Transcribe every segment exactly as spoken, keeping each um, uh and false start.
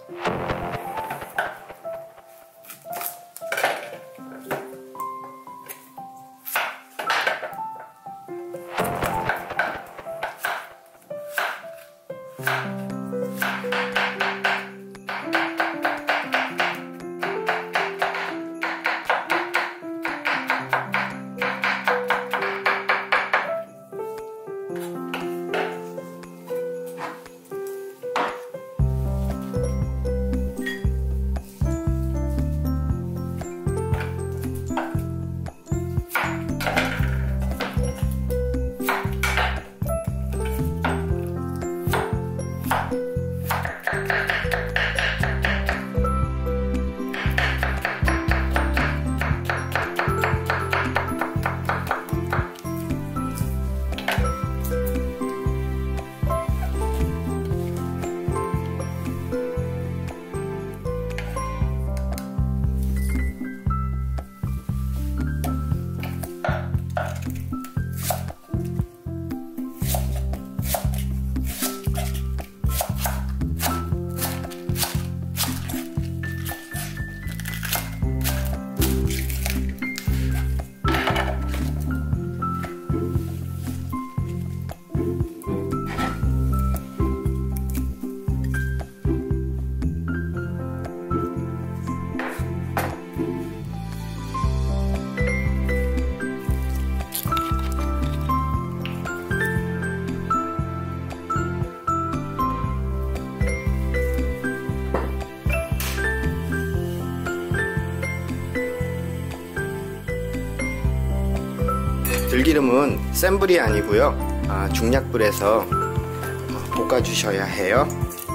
들기름은 센 불이 아니고요, 아, 중약불에서 볶아주셔야 해요.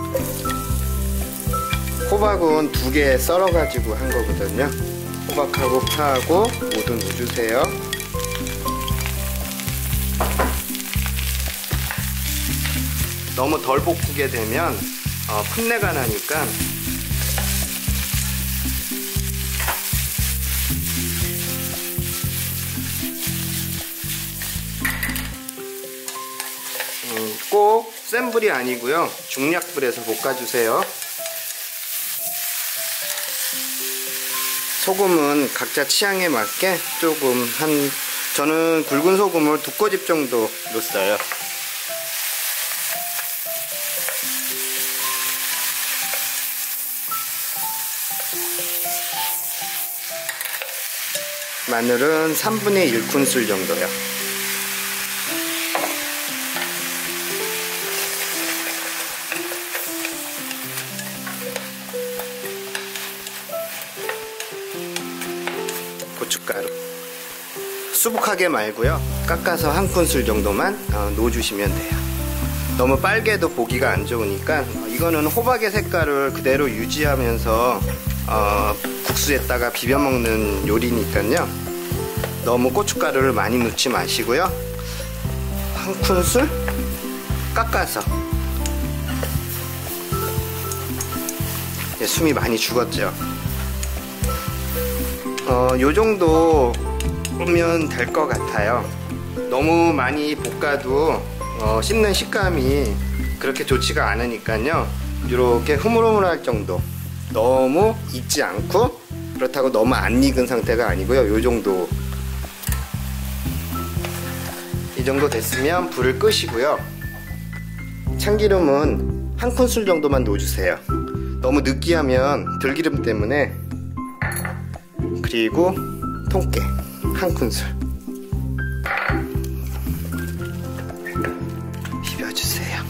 호박은 두 개 썰어가지고 한 거거든요. 호박하고 파하고 모두 넣어주세요. 너무 덜 볶게 되면 어, 풋내가 나니까 꼭 센 불이 아니고요, 중약불에서 볶아주세요. 소금은 각자 취향에 맞게 조금, 한 저는 굵은 소금을 두 꼬집 정도 넣었어요. 마늘은 삼분의 일 큰술 정도요. 고춧가루 수북하게 말고요, 깎아서 한 큰술 정도만 어, 넣어주시면 돼요. 너무 빨개도 보기가 안 좋으니까 어, 이거는 호박의 색깔을 그대로 유지하면서 어, 국수에다가 비벼 먹는 요리니까요, 너무 고춧가루를 많이 넣지 마시고요, 한 큰술 깎아서. 예, 숨이 많이 죽었죠. 어, 요 정도 면 될 것 같아요. 너무 많이 볶아도 어, 씹는 식감이 그렇게 좋지가 않으니까요, 이렇게 흐물흐물할 정도, 너무 익지 않고 그렇다고 너무 안 익은 상태가 아니고요, 요 정도. 이 정도 됐으면 불을 끄시고요, 참기름은 한 큰술 정도만 넣어주세요. 너무 느끼하면 들기름 때문에. 그리고 통깨 한 큰술 비벼주세요.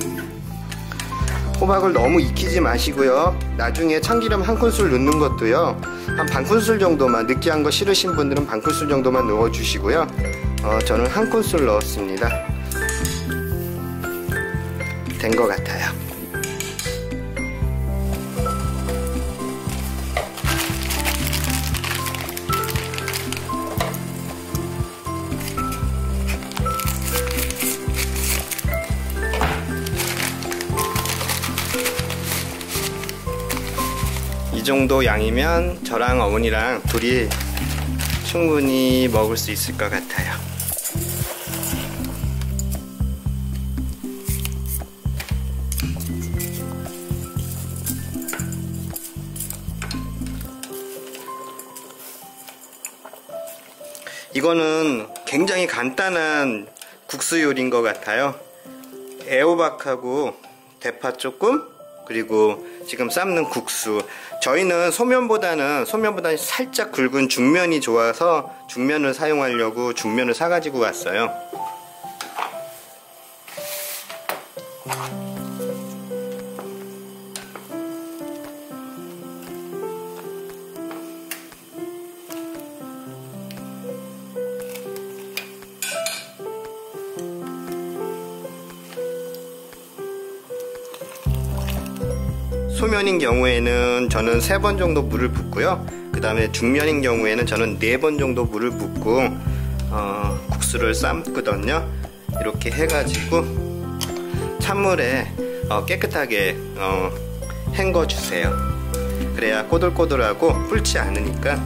호박을 너무 익히지 마시고요, 나중에 참기름 한 큰술 넣는 것도요, 한 반 큰술 정도만, 느끼한 거 싫으신 분들은 반 큰술 정도만 넣어주시고요, 어, 저는 한 큰술 넣었습니다. 된 것 같아요. 이 정도 양이면 저랑 어머니랑 둘이 충분히 먹을 수 있을 것 같아요. 이거는 굉장히 간단한 국수 요리인 것 같아요. 애호박하고 대파 조금, 그리고 지금 삶는 국수. 저희는 소면보다는 소면보다는 살짝 굵은 중면이 좋아서 중면을 사용하려고 중면을 사가지고 왔어요. 소면인 경우에는 저는 세 번 정도 물을 붓고요. 그 다음에 중면인 경우에는 저는 네 번 정도 물을 붓고 어, 국수를 삶거든요. 이렇게 해가지고 찬물에 어, 깨끗하게 어, 헹궈 주세요. 그래야 꼬들꼬들하고 불지 않으니까.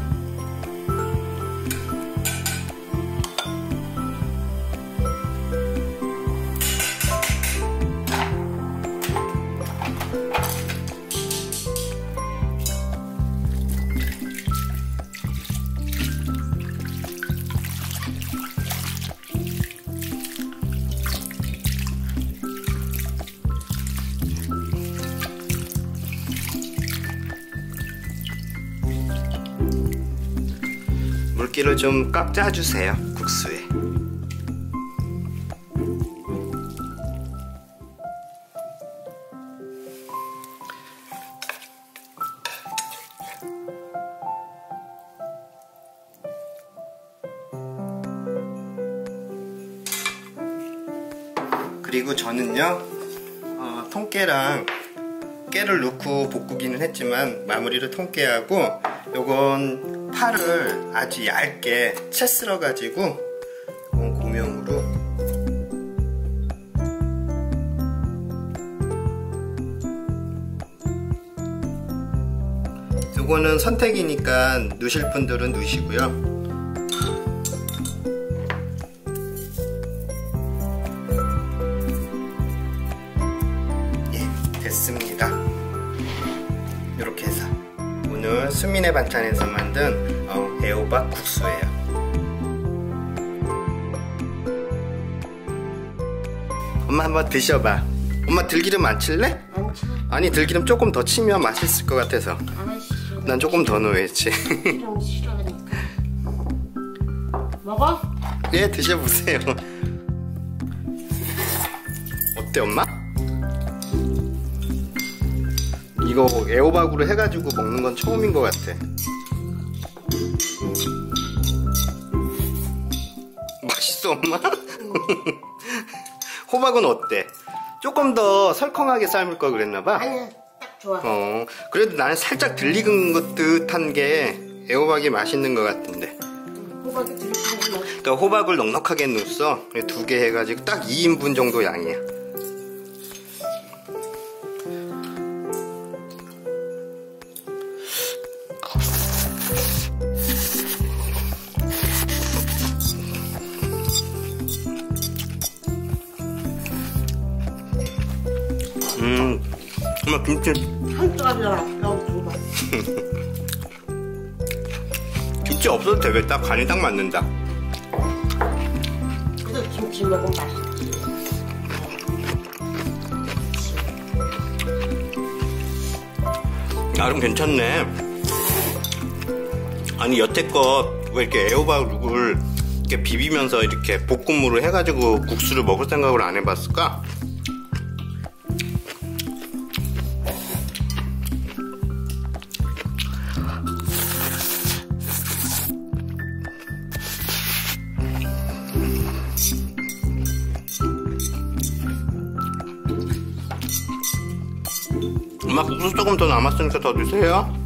물기를 좀 꽉 짜주세요, 국수에. 그리고 저는요 어, 통깨랑 깨를 넣고 볶기는 했지만 마무리를 통깨하고 요건 파를 아주 얇게 채 썰어 가지고 고명으로 요거는 선택이니까 넣으실 분들은 넣으시고요. 예, 됐습니다. 이렇게 해서 오늘 수민의 반찬에서 만든 어, 애호박 국수예요. 엄마 한번 드셔봐. 엄마 들기름 안 칠래? 안 쳐. 아니 들기름 조금 더 치면 맛있을 것 같아서. 안 싫어. 난 조금 더 넣어야지. 싫어 싫어하니까. 먹어? 예, 드셔보세요. 어때 엄마? 이거 애호박으로 해가지고 먹는 건 처음인 것 같아. 맛있어 엄마? 호박은 어때? 조금 더 설컹하게 삶을 걸 그랬나봐. 아니야, 딱 좋아. 어, 그래도 나는 살짝 들리는 것 듯한 게 애호박이 맛있는 것 같은데. 호박이 들리고. 그러니까 호박을 넉넉하게 넣었어. 두 개 해가지고 딱 이 인분 정도 양이야. 음, 엄마 김치 한 조각이나 너무 좋아. 김치 없어도 되겠다. 간이 딱 맞는다. 그래서 김치 먹으면 맛있지. 나름 괜찮네. 아니 여태껏 왜 이렇게 애호박을 이렇게 비비면서 이렇게 볶음물을 해가지고 국수를 먹을 생각을 안 해봤을까? 엄마 국수 조금 더 남았으니까 더 드세요.